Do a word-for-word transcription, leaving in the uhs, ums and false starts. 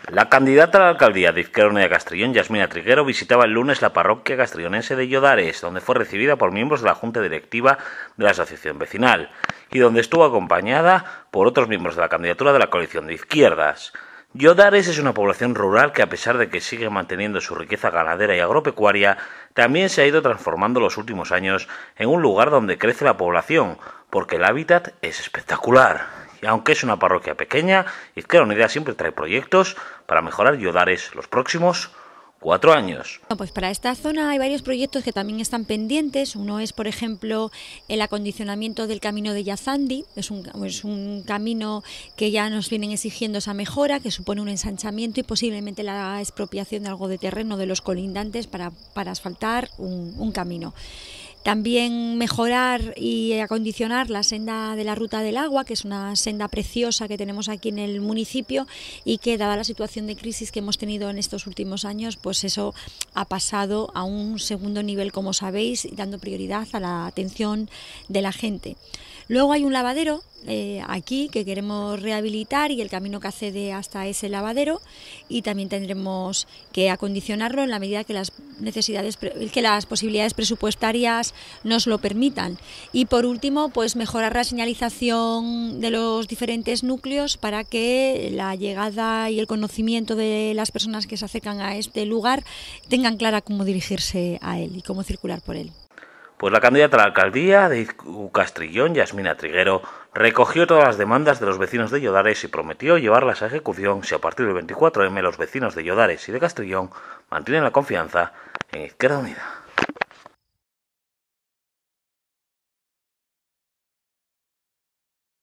La candidata a la alcaldía de Izquierda Unida de Castrillón, Yasmina Triguero, visitaba el lunes la parroquia castrillonense de Llodares, donde fue recibida por miembros de la Junta Directiva de la Asociación Vecinal y donde estuvo acompañada por otros miembros de la candidatura de la coalición de izquierdas. Llodares es una población rural que, a pesar de que sigue manteniendo su riqueza ganadera y agropecuaria, también se ha ido transformando en los últimos años en un lugar donde crece la población, porque el hábitat es espectacular. Y aunque es una parroquia pequeña, Izquierda Unida siempre trae proyectos para mejorar Llodares los próximos cuatro años. Pues para esta zona hay varios proyectos que también están pendientes. Uno es, por ejemplo, el acondicionamiento del camino de Yazandi. Es un, es un camino que ya nos vienen exigiendo esa mejora, que supone un ensanchamiento y posiblemente la expropiación de algo de terreno de los colindantes para, para asfaltar un, un camino. También mejorar y acondicionar la senda de la Ruta del Agua, que es una senda preciosa que tenemos aquí en el municipio y que, dada la situación de crisis que hemos tenido en estos últimos años, pues eso ha pasado a un segundo nivel, como sabéis, dando prioridad a la atención de la gente. Luego hay un lavadero eh, aquí que queremos rehabilitar y el camino que accede hasta ese lavadero, y también tendremos que acondicionarlo en la medida que las necesidades, que las posibilidades presupuestarias nos lo permitan. Y por último, pues mejorar la señalización de los diferentes núcleos para que la llegada y el conocimiento de las personas que se acercan a este lugar tengan clara cómo dirigirse a él y cómo circular por él. Pues la candidata a la alcaldía de Castrillón, Yasmina Triguero, recogió todas las demandas de los vecinos de Llodares y prometió llevarlas a ejecución si a partir del veinticuatro eme los vecinos de Llodares y de Castrillón mantienen la confianza en Izquierda Unida.